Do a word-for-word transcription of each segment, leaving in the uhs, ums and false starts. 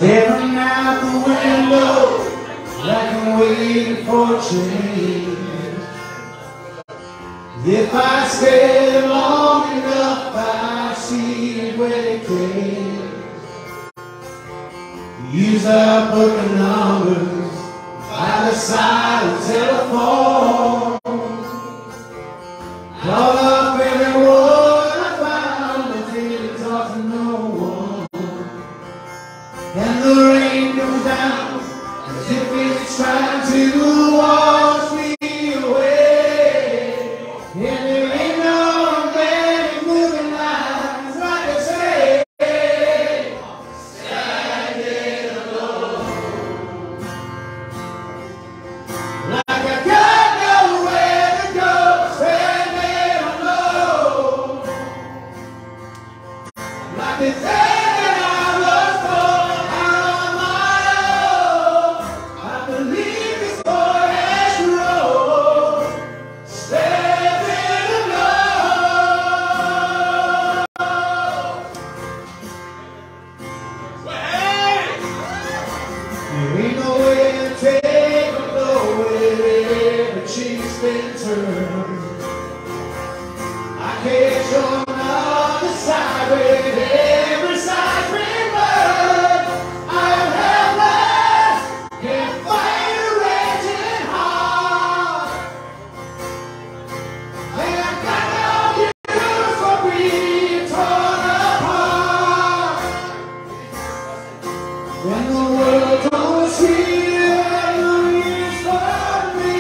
Staring out the window like I'm waiting for change. If I stay long enough, I see it when it came. Use up the numbers by the side of the telephone. Call up everyone I found, but didn't talk to no one. And the rain comes down as if it's trying to wash me away. And there ain't no many moving lines, like I say. Standing alone, like I got nowhere to go. Standing alone, like the day that I was born out on my own. I believe this boy has grown. Standing alone. There ain't no way to take or go wherever cheek's been turned. I can't join the other side with every side's been burned. I am helpless, can't fight a raging heart. And I've got no use for being torn apart. When the world don't see no use for me,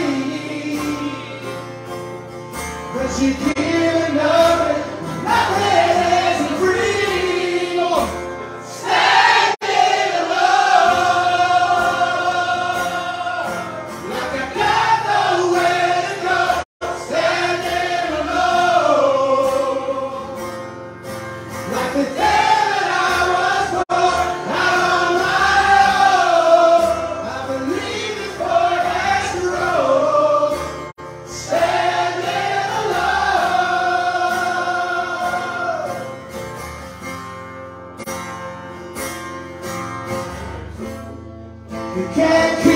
but you give nothing, nothing is free. Oh, standing alone, like I got nowhere to go. Standing alone, like the day that I was born out on my own. I believe this boy has grown. Standing alone. You can't